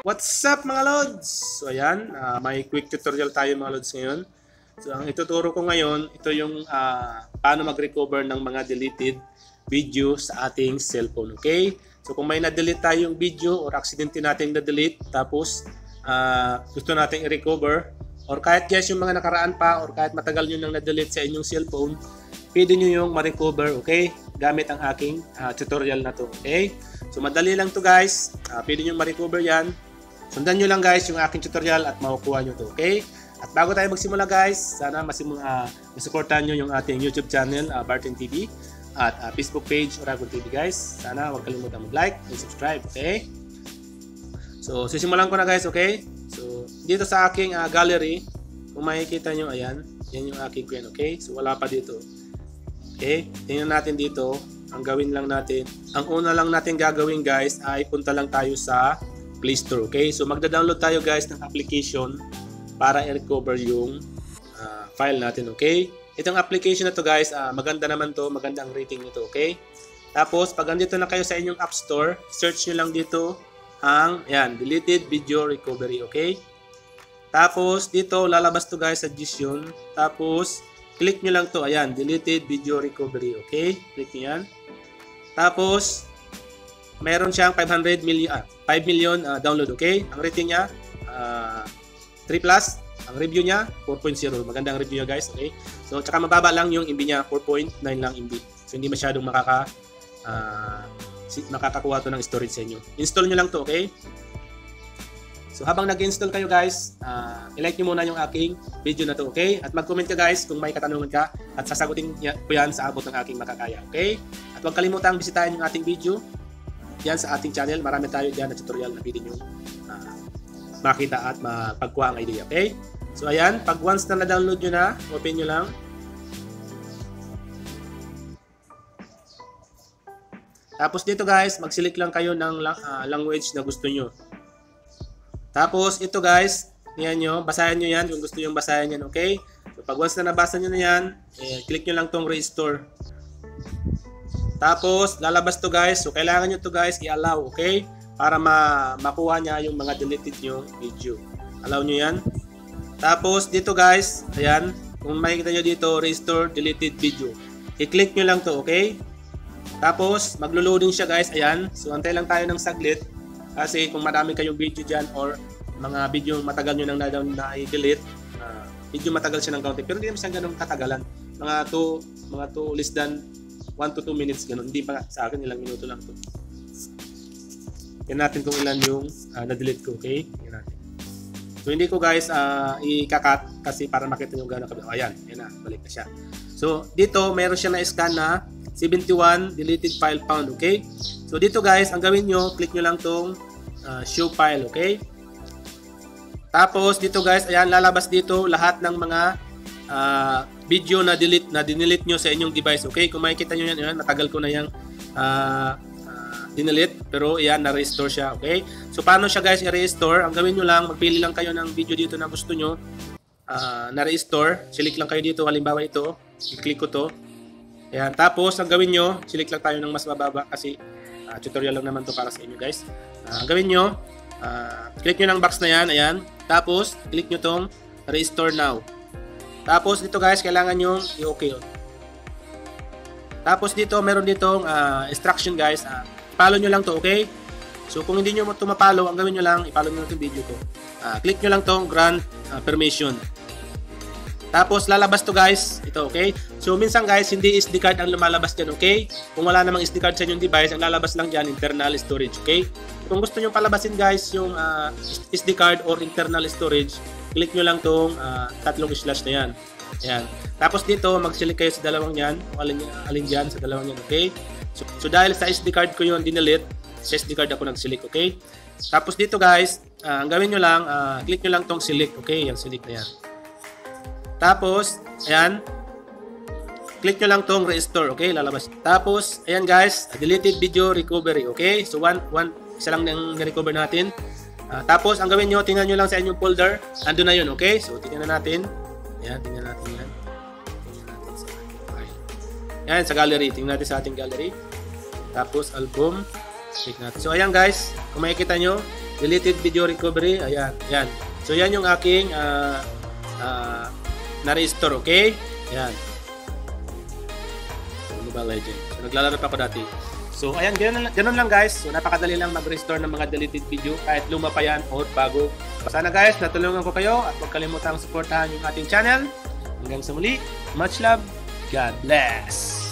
What's up mga lods? So ayan, may quick tutorial tayo mga lods ngayon. So ang ituturo ko ngayon, ito yung paano mag-recover ng mga deleted video sa ating cellphone, okay? So kung may na-delete tayong video or accidente nating na-delete, tapos gusto nating i-recover, or kahit guys yung mga nakaraan pa, or kahit matagal nyo nang na-delete sa inyong cellphone, pwede nyo yung ma-recover, okay? Gamit ang aking tutorial na to, okay? So madali lang to guys, pwede nyo ma-recover yan. Sundan nyo lang guys yung aking tutorial at makukuha nyo to, okay? At bago tayo magsimula guys, sana masuportahan nyo yung ating YouTube channel, Barton TV, at Facebook page, Oragon TV guys. Sana huwag kalimutan mag-like and subscribe, okay? So sisimulan ko na guys, okay? So dito sa aking gallery, kung makikita nyo, ayan, yan yung aking queen, okay? So wala pa dito, okay? Tingnan natin dito, ang gawin lang natin, ang una lang natin gagawin guys ay punta lang tayo sa Play Store, okay? So magda-download tayo guys ng application para i-recover yung file natin, okay? Itong application na to guys, maganda naman to, maganda ang rating nito, okay? Tapos pag andito na kayo sa inyong App Store, search nyo lang dito ang deleted video recovery, okay? Tapos dito lalabas to guys, suggestion. Tapos click nyo lang to, ayan, deleted video recovery, okay? Click nyo yan. Tapos meron siyang 5 million download, okay? Ang rating niya 3+, ang review niya 4.0. Maganda ang review niya guys, okay? So tsaka mababa lang yung MB niya, 4.9 lang MB. So hindi masyadong makakakuha to ng storage sa inyo. Install nyo lang to, okay? So habang nag-install kayo guys, i-like nyo muna yung aking video na to, okay? At mag-comment ka guys kung may katanungan ka at sasagutin ko yan sa abot ng aking makakaya, okay? At huwag kalimutang bisitahin yung ating video yan sa ating channel. Marami tayo dyan na tutorial na pwede nyo makita at mapagkuha ang idea, okay? So ayan, pag once na na-download nyo na, open nyo lang. Tapos dito guys, mag-select lang kayo ng language na gusto nyo. Tapos ito guys, yan nyo, basahin nyo yan kung gusto nyo basahin yan, okay? So pag once na nabasa nyo na yan, click nyo lang tong restore. Tapos lalabas to guys, so kailangan nyo to guys i-allow, okay? Para makuha niya yung mga deleted nyo video. Allow nyo yan. Tapos dito guys, ayan, kung makikita nyo dito, restore deleted video. I-click nyo lang to, okay? Tapos maglo-loading siya guys, ayan. So antay lang tayo ng saglit. Kasi kung marami kayong video dyan or mga video matagal nyo nang na-delete, video matagal siya ng counting. Pero hindi naman siya ganun katagalan. Mga 2 less than 1 to 2 minutes ganun. Hindi pa sa akin, ilang minuto lang to. Yan natin kung ilan yung na-delete ko, okay? Yan natin. So hindi ko guys i-cut kasi para makita nyo gano'n kabila. Ayan, yan na, balik na siya. So dito mayroon siya na-scan na 71 deleted file found, okay? So dito guys, ang gawin nyo, click nyo lang tong show file, okay? Tapos dito guys, ayan, lalabas dito lahat ng mga video na dinelete nyo sa inyong device, okay? Kung makikita nyo yan, matagal ko na yung dinelete, pero yan, na-restore siya, okay? So paano siya guys i-restore? Ang gawin nyo lang, magpili lang kayo ng video dito na gusto nyo na-restore. Select lang kayo dito, halimbawa ito, i-click ko to. Ayan, tapos ang gawin nyo, select lang tayo ng mas mababa kasi tutorial lang naman to para sa inyo guys. Ang gawin nyo, click nyo ng box na yan, ayan. Tapos, click nyo tong restore now. Tapos dito guys, kailangan nyo i-okay. Tapos dito, meron ditong instruction guys. Follow nyo lang to, okay? So kung hindi nyo ito mapollow, ang gawin nyo lang, i-follow nyo itong video ko. Click nyo lang tong grant permission. Tapos lalabas to guys, ito, okay? So minsan guys, hindi SD card ang lumalabas dyan, okay? Kung wala namang SD card sa inyong device, ang lalabas lang dyan, internal storage, okay? Kung gusto nyo palabasin guys yung SD card or internal storage, click nyo lang tong tatlong slash na yan. Ayan. Tapos dito, mag-select kayo sa dalawang yan, alin dyan sa dalawang yan, okay? So dahil sa SD card ko yun dinelete, sa SD card ako nag-select, okay? Tapos dito guys, ang gawin nyo lang, click nyo lang tong select, okay? Yung select na yan. Tapos, ayan, click nyo lang tong restore, okay? Lalabas. Tapos, ayan guys, deleted video recovery, okay? So isa lang nang na-recover natin. Tapos, ang gawin nyo, tingnan nyo lang sa inyong folder, andun na yun, okay? So tingnan natin. Ayan, tingnan natin yan. Ayan, sa gallery. Tingnan natin sa ating gallery. Tapos album, click natin. So ayan guys, kung makikita nyo, deleted video recovery. Ayan, yan. So yan yung aking na-restore, okay? Yan. Mobile Legends. So naglalaro pa ako dati. So ayan, ganun lang guys. So napakadali lang mag-restore ng mga deleted video kahit luma pa yan o bago. Sana guys, natulungan ko kayo at huwag kalimutang suportahan yung ating channel. Hanggang sa muli, much love, God bless!